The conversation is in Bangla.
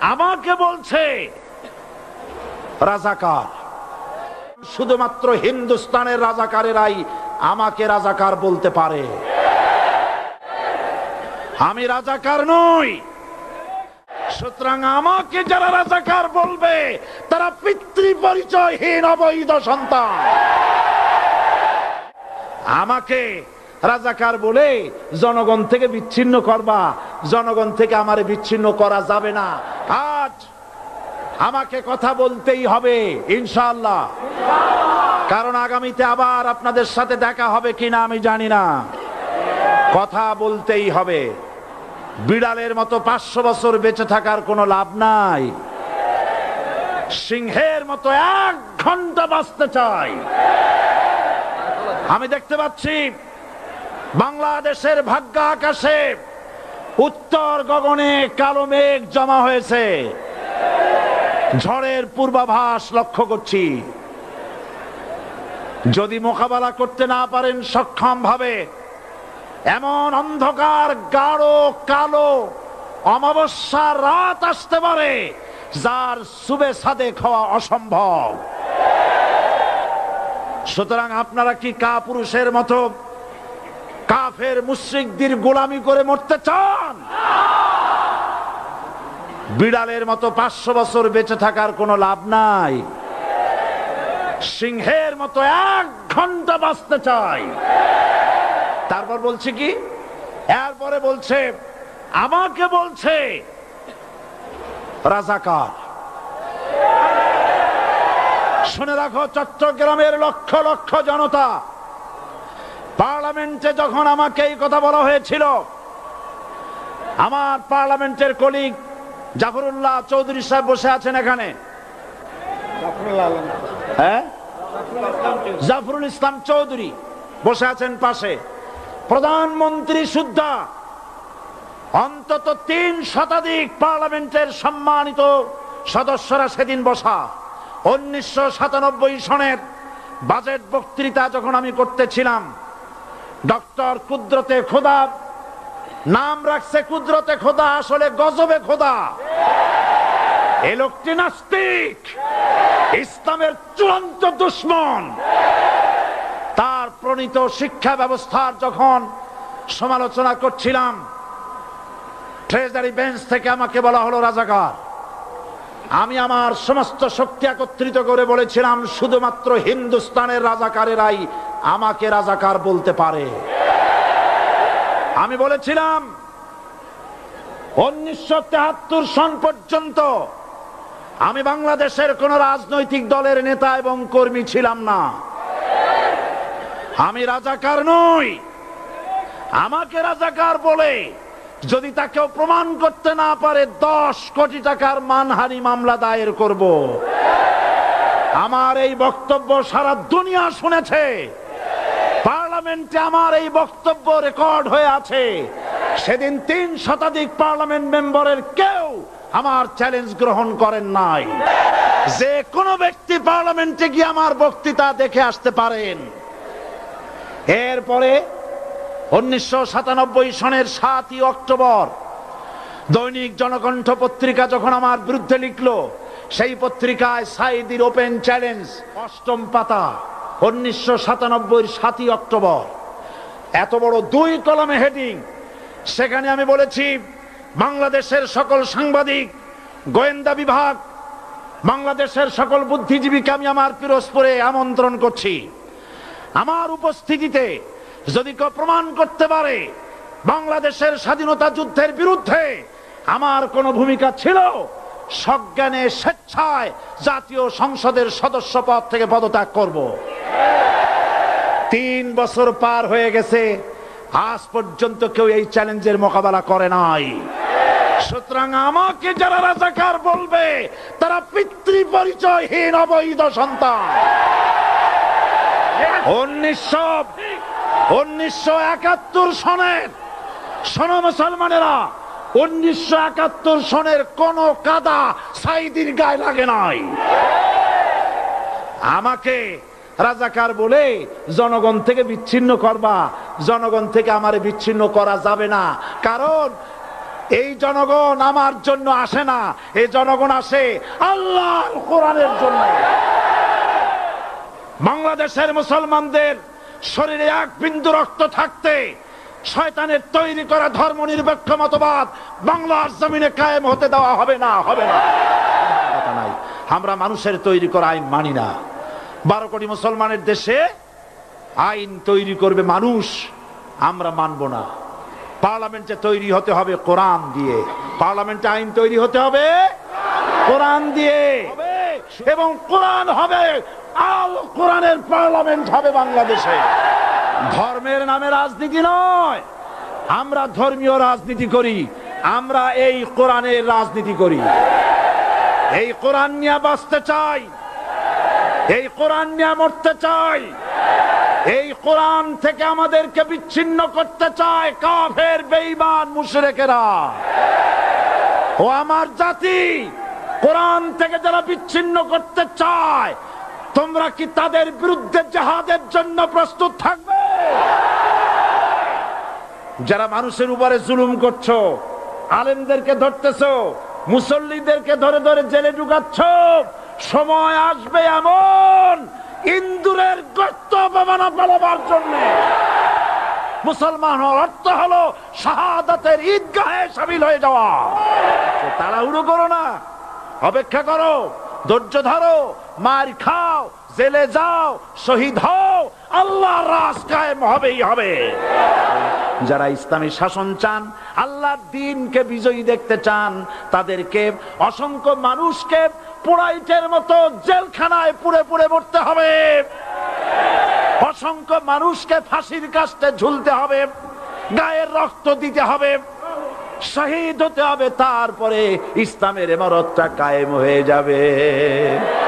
আমাকে বলছে রাজাকার। শুধুমাত্র হিন্দুস্তানের রাজাকারেরাই আমাকে রাজাকার বলতে পারে। আমি রাজাকার নই। সুতরাং আমাকে যারা রাজাকার বলবে তারা পিতৃ পরিচয়হীন অবৈধ সন্তান। আমাকে রাজাকার বলে জনগণ থেকে বিচ্ছিন্ন করবা, জনগণ থেকে আমারে বিচ্ছিন্ন করা যাবে না। আজ আমাকে কথা বলতেই হবে ইনশাআল্লাহ, কারণ আগামীতে আবার আপনাদের সাথে দেখা হবে কিনা আমি জানি না। কথা বলতেই হবে। বিড়ালের মতো 500 বছর বেঁচে থাকার কোনো লাভ নাই। সিংহের মতো 1 ঘন্টা বাঁচতে চাই। আমি দেখতে পাচ্ছি বাংলাদেশের ভাগ্য আকাশে উত্তর গগনে কালো মেঘ জমা হয়েছে। ঝড়ের পূর্বাভাস লক্ষ্য করছি। যদি মোকাবেলা করতে না পারেন সক্ষম ভাবে, এমন অন্ধকার গাঢ় কালো অমাবস্যার রাত আসতে পারে যার সুবে সাদেক হওয়া অসম্ভব। সুতরাং আপনারা কি কাপুরুষের মতো কাফের মুশরিকদের গোলামি করে মরতে চান? বিড়ালের মতো 500 বছর বেঁচে থাকার কোনো লাভ নাই। সিংহের মতো 1 ঘন্টা বাঁচতে চাই। তারপর বলছে কি, এরপরে বলছে আমাকে বলছে রাজাকার। শুনে রাখো চট্টগ্রামের লক্ষ লক্ষ জনতা, পার্লামেন্টে যখন আমাকে এই কথা বলা হয়েছিল, আমার পার্লামেন্টের কলিগ জাফরুল্লাহ চৌধুরী সাহেব বসে আছেন এখানে। হ্যাঁ, জাফরুল ইসলাম চৌধুরী বসে আছেন পাশে। প্রধানমন্ত্রী সুদ্ধা, অন্তত 3 শতাধিক পার্লামেন্টের সম্মানিত সদস্যরা সেদিন বসা। 1997 সনের বাজেট বক্তৃতা যখন আমি করতেছিলাম, ডক্টর কুদরতে খোদা, নাম রাখছে কুদরতে খোদা, আসলে গজবে খোদা। এই লোকটি নাস্তিক, ইসলামের চূড়ান্ত দুশমন। তার প্রণীত শিক্ষা ব্যবস্থার যখন সমালোচনা করছিলাম, ট্রেজারি বেঞ্চ থেকে আমাকে বলা হলো রাজাকার। আমি আমার সমস্ত শক্তি একত্রিত করে বলেছিলাম শুধুমাত্র হিন্দুস্তানের রাজাকারেরাই আমাকে রাজাকার বলতে পারে। আমি বলেছিলাম 1973 সন পর্যন্ত আমি বাংলাদেশের কোন রাজনৈতিক দলের নেতা এবং কর্মী ছিলাম না। আমি রাজাকার নই। আমাকে রাজাকার বলে যদি তাকেও প্রমাণ করতে না পারে 10 কোটি টাকার মানহানি মামলা দায়ের করব। আমার এই বক্তব্য সারা দুনিয়া শুনেছে। পার্লামেন্টে আমার এই বক্তব্য রেকর্ড হয়ে আছে। সেদিন 3 শতাধিক পার্লামেন্ট মেম্বারের কেউ আমার চ্যালেঞ্জ গ্রহণ করেন নাই। যে কোনো ব্যক্তি পার্লামেন্টে গিয়ে আমার বক্তৃতা দেখে আসতে পারেন। এরপরে 1997 সনের 7 অক্টোবর দৈনিক জনকণ্ঠ পত্রিকা যখন আমার বিরুদ্ধে লিখলো, সেই পত্রিকায় সাইদির ওপেন চ্যালেঞ্জ 8ম পাতা, 1997 7 অক্টোবর, এত বড় 2 কলামে হেডিং। সেখানে আমি বলেছি বাংলাদেশের সকল সাংবাদিক, গোয়েন্দা বিভাগ, বাংলাদেশের সকল বুদ্ধিজীবীকে আমি আমার পিরোজপুরে আমন্ত্রণ করছি। আমার উপস্থিতিতে যদি কেউ প্রমাণ করতে পারে বাংলাদেশের স্বাধীনতা যুদ্ধের বিরুদ্ধে আমার কোনো ভূমিকা ছিল, সজ্ঞানে স্বেচ্ছায় জাতীয় সংসদের সদস্য পদ থেকে পদত্যাগ করব। 3 বছর পার হয়ে গেছে, আজ পর্যন্ত কেউ এই চ্যালেঞ্জের মোকাবেলা করে নাই। সুতরাং আমাকে যারা রাজাকার বলবে তারা পিতৃ পরিচয়হীন অবৈধ সন্তান। 1971 সনের, শোনো মুসলমানেরা, 1971 সনের কোন কাদা সাইদির গায়ে লাগে নাই। আমাকে রাজাকার বলে জনগণ থেকে বিচ্ছিন্ন করবা, জনগণ থেকে আমারে বিচ্ছিন্ন করা যাবে না। কারণ এই জনগণ আমার জন্য আসে না, এই জনগণ আসে আল্লাহর কোরআনের জন্য। বাংলাদেশের মুসলমানদের শরীরে এক বিন্দু রক্ত থাকতে শয়তানের তৈরি করা ধর্মনিরপেক্ষ মতবাদ বাংলার জমিনে কায়েম হতে দেওয়া হবে না, হবে না। কথা নাই, আমরা মানুষের তৈরি করা আইন মানি না। 12 কোটি মুসলমানের দেশে আইন তৈরি করবে মানুষ, আমরা মানব না। পার্লামেন্টে তৈরি হতে হবে কোরআন দিয়ে, পার্লামেন্টে আইন তৈরি হতে হবে কোরআন দিয়ে, এবং কোরআন হবে আল কোরআনের পার্লামেন্ট হবে বাংলাদেশে। ধর্মের নামে রাজনীতি নয়, আমরা ধর্মীয় রাজনীতি করি, আমরা এই কোরআনের রাজনীতি করি। এই কোরআন নিয়ে বাঁচতে চাই, এই কোরআন নিয়ে মরতে চাই। এই কোরআন থেকে আমাদেরকে বিচ্ছিন্ন করতে চায় কাফের বেঈমান মুশরিকেরা। ও আমার জাতি, কোরআন থেকে যারা বিচ্ছিন্ন করতে চায়, তোমরা কি তাদের বিরুদ্ধে জিহাদের জন্য প্রস্তুত থাকবে? যারা মানুষের উপরে জুলুম করছো, আলেমদেরকে ধরতেছো, মুসল্লিদেরকে ধরে ধরে জেলে ঢুকাচ্ছ, সময় আসবে এমন ইন্দুরের গর্ত অপমানা পালাবার জন্য। মুসলমান হওয়ার অর্থ হলো শাহাদাতের ঈদগাহে শামিল হয়ে যাওয়া। তাড়াহুড়ো করো না, অপেক্ষা করো, ধৈর্য ধরো, মার খাও, জেলে যাও, শহীদ হও, আল্লাহর রাজ কায়েম হবেই হবে। যারা ইসলামী শাসন চান, আল্লাহর দ্বীনকে বিজয়ী দেখতে চান, তাদেরকে অসংখ্য মানুষকে পোড়াইটের মতো জেলখানায় পুড়ে পুড়ে মরতে হবে, অসংখ্য মানুষকে ফাঁসির কাস্টে ঝুলতে হবে, গায়ের রক্ত দিতে হবে, শহীদ হতে হবে, তারপরে ইসলামের ইমারতটা কায়েম হয়ে যাবে।